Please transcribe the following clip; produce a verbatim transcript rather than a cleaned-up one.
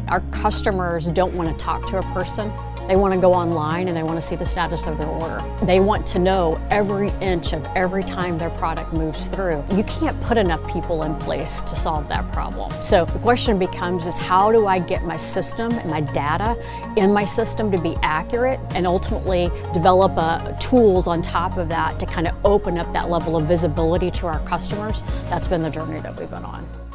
Our customers don't want to talk to a person. They want to go online and they want to see the status of their order. They want to know every inch of every time their product moves through. You can't put enough people in place to solve that problem. So the question becomes is how do I get my system and my data in my system to be accurate and ultimately develop uh, tools on top of that to kind of open up that level of visibility to our customers. That's been the journey that we've been on.